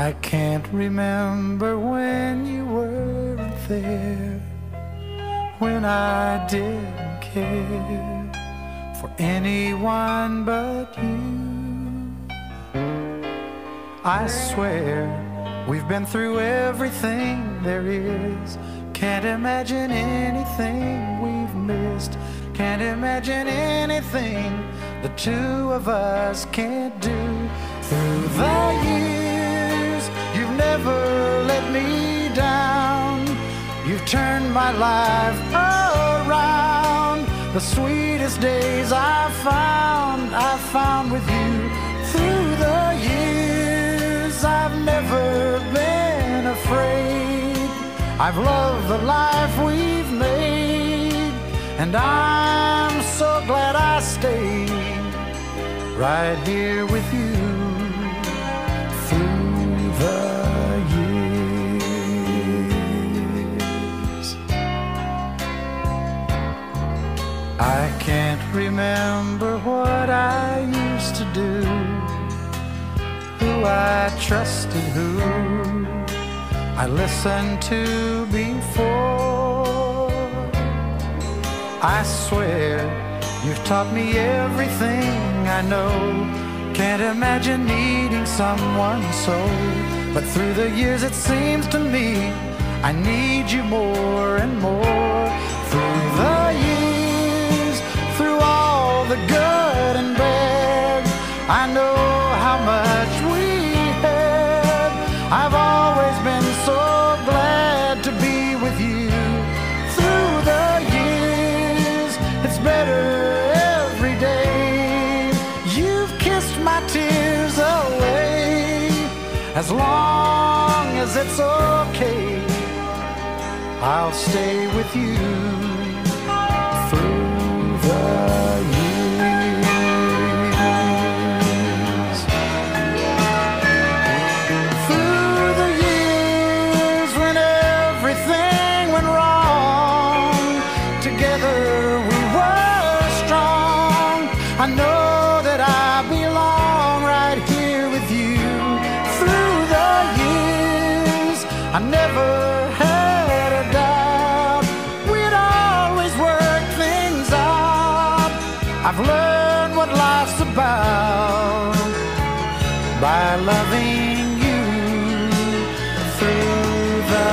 I can't remember when you weren't there, when I didn't care for anyone but you. I swear we've been through everything there is. Can't imagine anything we've missed. Can't imagine anything the two of us can't do. Through the years, you've never let me down. You've turned my life around. The sweetest days I found with you. Through the years, I've never been afraid. I've loved the life we've made, and I'm so glad I stayed right here with you through the years. I can't remember what I used to do, who I trusted, who I listened to before. I swear you've taught me everything I know. Can't imagine needing someone so, but through the years it seems to me I need you more and more. Through the years, through all the good and bad, I know how much we had. I've always been so glad to be with you. Through the years, it's better every day. You've kissed my tears away. As long as it's okay, I'll stay with you through the years. Through the years when everything went wrong, together we were strong. I know that I belong right here with you. Through the years, I never had a doubt we'd always work things out. I've learned what life's about by loving you through the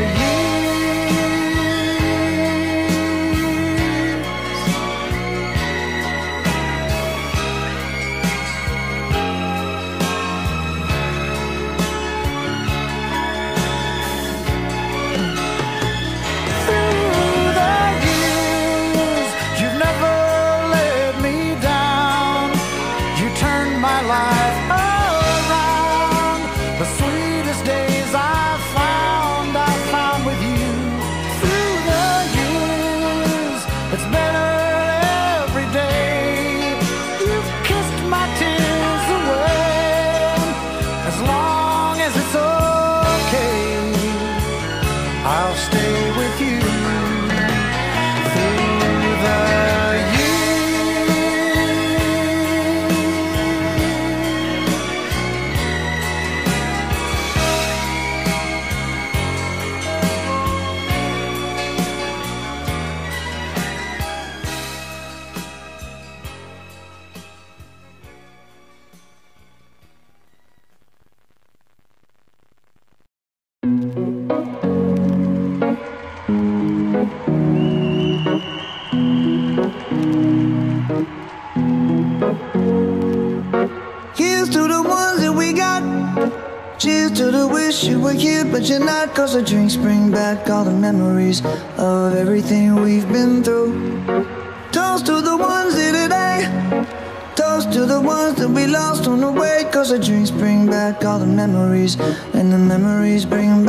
you were here, but you're not. 'Cause the drinks bring back all the memories of everything we've been through. Toast to the ones here today. Toast to the ones that we lost on the way. 'Cause the drinks bring back all the memories, and the memories bring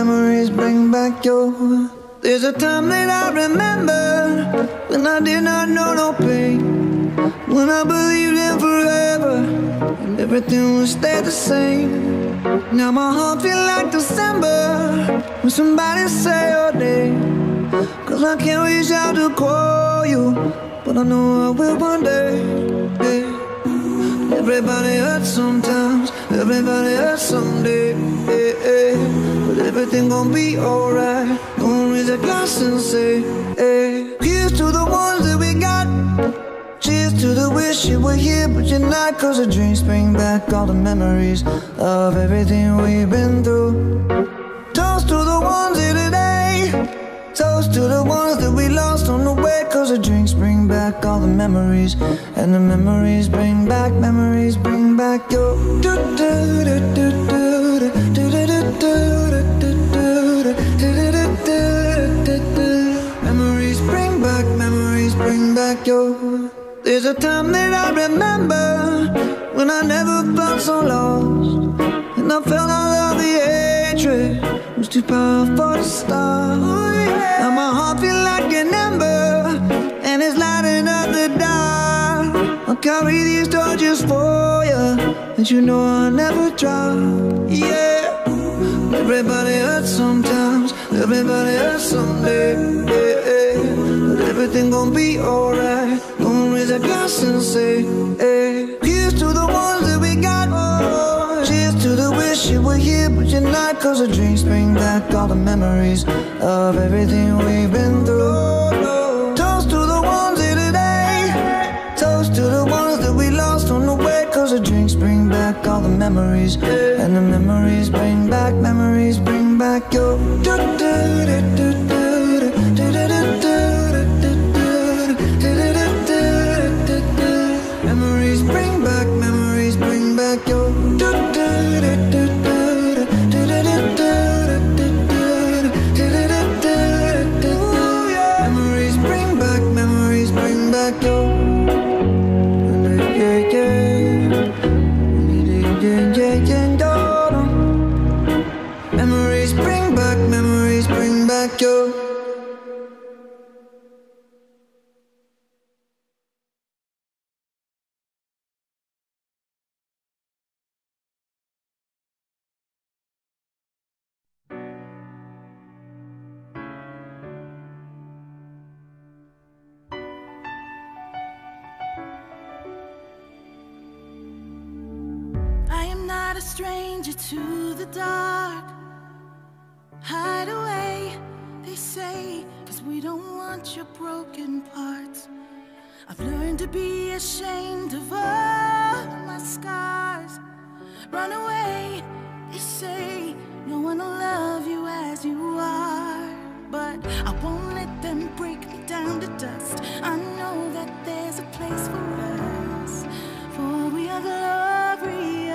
back your. There's a time that I remember when I did not know no pain, when I believed in forever and everything would stay the same. Now my heart feel like December when somebody say your name. 'Cause I can't reach out to call you, but I know I will one day. Yeah. Everybody hurts sometimes, Everybody hurts someday, but everything gon' be alright. Gonna raise a glass and say, hey. Here's to the ones that we got. Cheers to the wish you were here but you're not. Cause the drinks bring back all the memories of everything we've been through. Toast to the ones here today. Toast to the ones that we lost on the way. Cause the drinks bring back all the memories. And the memories bring back your memories bring back your. There's a time that I remember when I never felt so lost, and I felt all of the hatred was too powerful to stop. Now my heart feel like an ember, and it's lighting up the dark. I'll carry these torches for you, and you know I'll never drop. Yeah, everybody hurts sometimes, everybody hurts someday, but everything gon' be alright. Gonna raise a glass and say, hey. Here's to the ones that we got. Cheers to the wish you were here but you're not. Cause the drinks bring back all the memories of everything we've been through. Toast to the ones here today. Toast to the ones that we lost on the way. Cause the drinks bring back all the memories. And the memories bring back your. Memories bring back your. Memories bring back your. Memories bring back your. Not a stranger to the dark. Hide away, they say, cause we don't want your broken parts. I've learned to be ashamed of all my scars. Run away, they say, no one will love you as you are. But I won't let them break me down to dust. I know that there's a place for us, for we are glorious.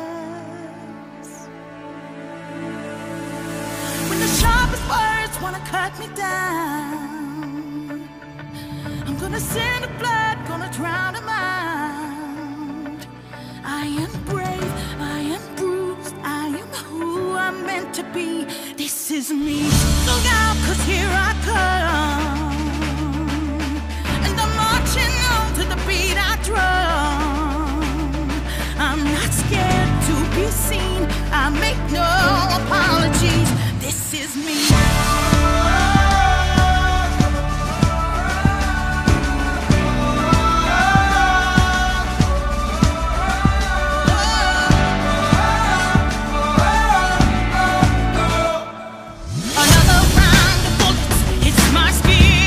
Sharpest words wanna cut me down. I'm gonna send the blood, gonna drown them out. I am brave, I am bruised, I am who I'm meant to be. This is me. Look out, cause here I come, and I'm marching on to the beat I drum. I'm not scared to be seen, I make no apologies. This is me. Another round of bullets, it's my skin.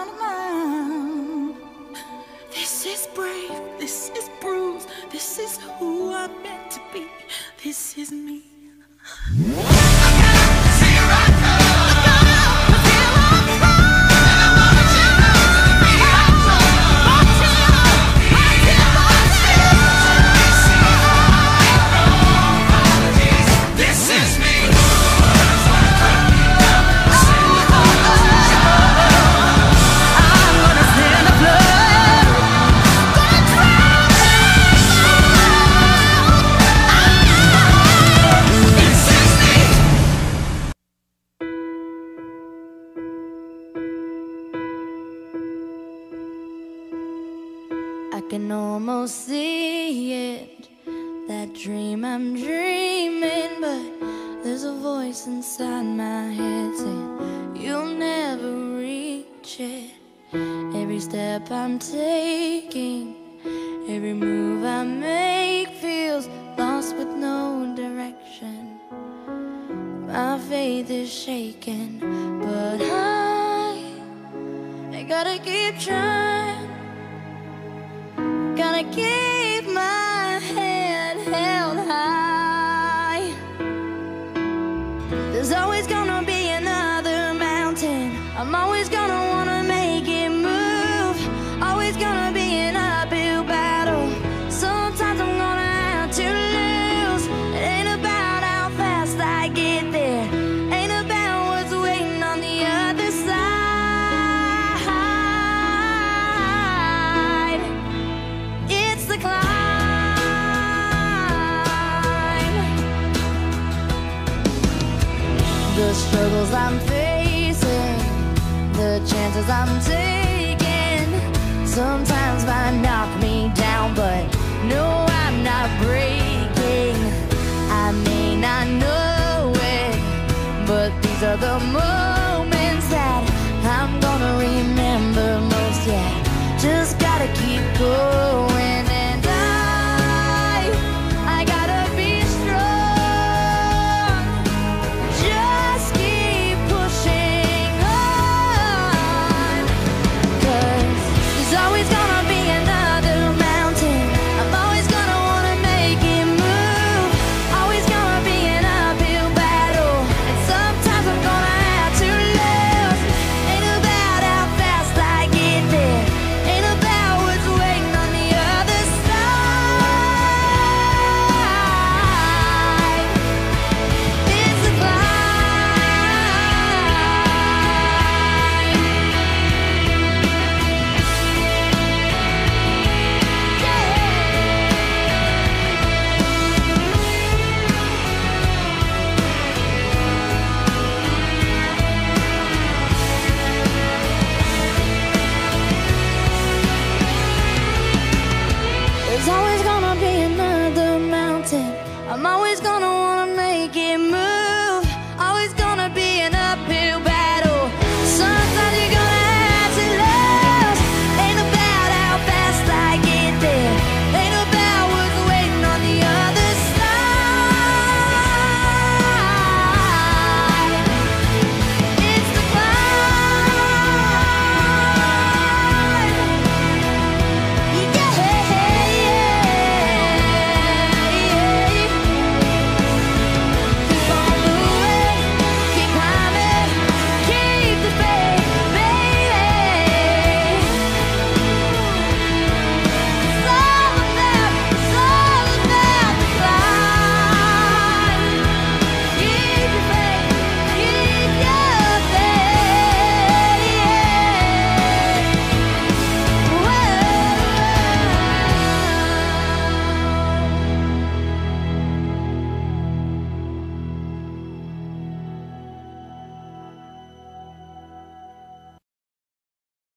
a mind. This is brave, this is bruised, this is who I'm meant to be, this is me. I can almost see it, that dream I'm dreaming, but there's a voice inside my head saying you'll never reach it. Every step I'm taking, every move I make feels lost with no direction. My faith is shaking, but I gotta keep trying. Gotta keep my head held high. There's always gonna be another mountain. I'm always gonna wanna make it move. Always gonna be an uphill battle. Sometimes I'm gonna have to lose. It ain't about how fast I get there, ain't about what's waiting on the other side. It's the climb. The struggles I'm facing, the chances I'm taking, sometimes might knock me down, but no, I'm not breaking. I may not know it, but these are the moments that I'm gonna remember most. Yeah, just gotta keep going, and I gotta be strong. Just keep pushing on, 'cause there's always gonna be another mountain. I'm always gonna wanna make it move. Always gonna be an uphill battle, and sometimes I'm gonna have to lose. Ain't about how fast I get there, ain't about what's waiting on the other side. It's the climb. There's always gonna be another mountain. I'm always gonna